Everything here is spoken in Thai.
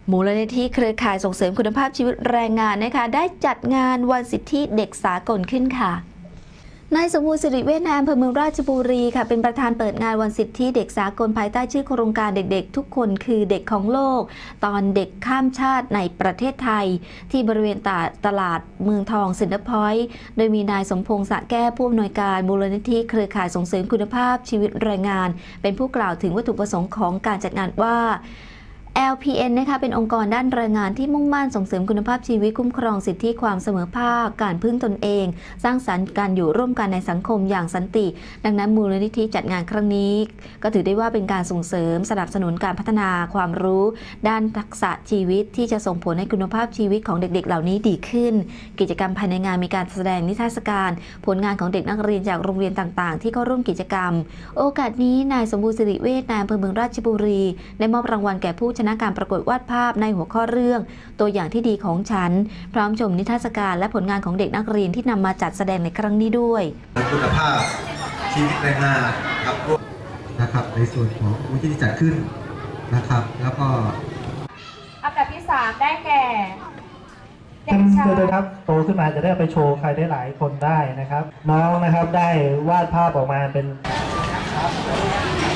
มูลนิธิเครือข่ายส่งเสริมคุณภาพชีวิตแรงงานนะคะได้จัดงานวันสิทธิเด็กสากลขึ้นค่ะนายสมบูรณ์สิริเวชนายอำเภอเมืองราชบุรีค่ะเป็นประธานเปิดงานวันสิทธิเด็กสากลภายใต้ชื่อโครงการเด็กๆทุกคนคือเด็กของโลกตอนเด็กข้ามชาติในประเทศไทยที่บริเวณตลาดเมืองทองเซ็นเตอร์พอยต์โดยมีนายสมพงษ์สะแก้วผู้อำนวยการมูลนิธิเครือข่ายส่งเสริมคุณภาพชีวิตแรงงานเป็นผู้กล่าวถึงวัตถุประสงค์ของการจัดงานว่าLPN นะคะเป็นองค์กรด้านแรงงานที่มุ่งมั่นส่งเสริมคุณภาพชีวิตคุ้มครองสิทธิความเสมอภาคการพึ่งตนเองสร้างสรรค์การอยู่ร่วมกันในสังคมอย่างสันติดังนั้นมูลนิธิจัดงานครั้งนี้ก็ถือได้ว่าเป็นการส่งเสริมสนับสนุนการพัฒนาความรู้ด้านทักษะชีวิตที่จะส่งผลให้คุณภาพชีวิตของเด็กๆเหล่านี้ดีขึ้นกิจกรรมภายในงานมีการแสดงนิทรรศการผลงานของเด็กนักเรียนจากโรงเรียนต่างๆที่เข้าร่วมกิจกรรมโอกาสนี้นายสมบูรณ์สิริเวชนายอำเภอเมืองราชบุรีได้มอบรางวัลแก่ผู้ชนะการประกวดวาดภาพในหัวข้อเรื่องตัวอย่างที่ดีของฉันพร้อมชมนิทรรศการและผลงานของเด็กนักเรียนที่นำมาจัดแสดงในครั้งนี้ด้วยคุณภาพชีวิตแรงงานนะครับในส่วนของมูลนิธิที่จัดขึ้นนะครับแล้วก็อันดับที่3ได้แก่เด็กชายนะครับโตขึ้นมาจะได้ไปโชว์ใครได้หลายคนได้นะครับน้องนะครับได้วาดภาพออกมาเป็น